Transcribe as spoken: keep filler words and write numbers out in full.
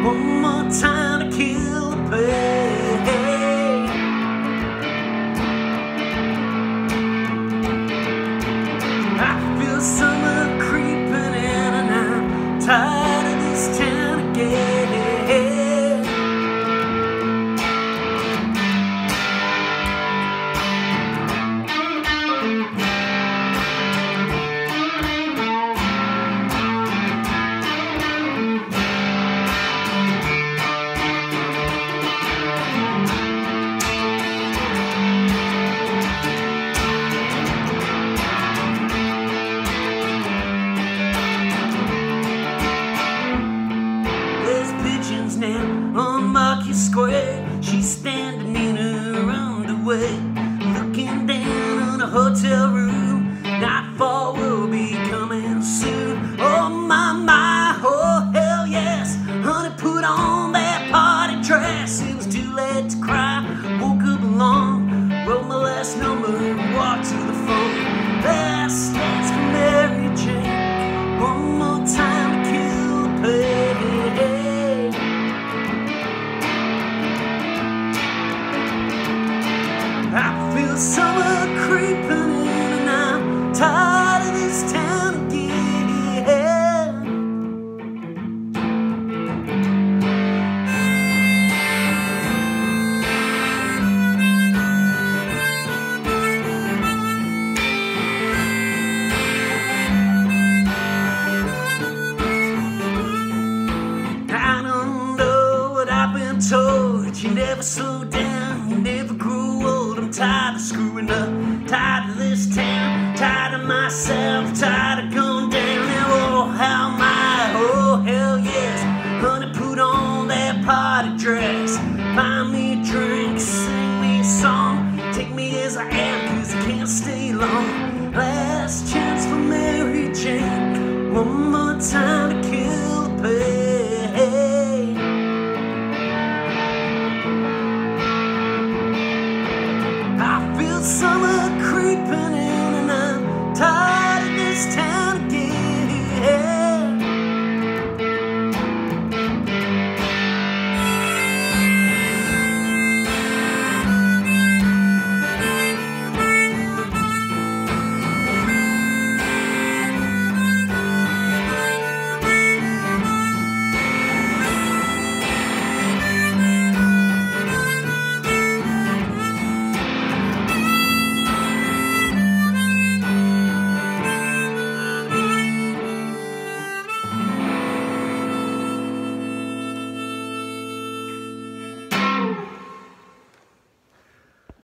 one more time to kill the pain. I feel summer creeping in and I'm tired of this town again. Now on Market Square, she's standing in her underwear, looking down on a hotel room. Nightfall will be coming soon. Oh my, my, oh hell yes. Honey, put on that party dress. It was too late to cry. Woke up alone, wrote my last number, walked to the phone. Last dance for Mary Jane. One more time to kill the pain. I feel summer creeping in and I'm tired of this town again. I don't know what I've been told. You never slow down, you never grew old. I'm tired of screwing up, tired of this town, tired of myself, tired of going down. Now, oh, how am I? Oh, hell yes. Honey, put on that party dress, buy me a drink, sing me a song, take me as I am, cause I can't stay long. Last chance for Mary Jane, one more time to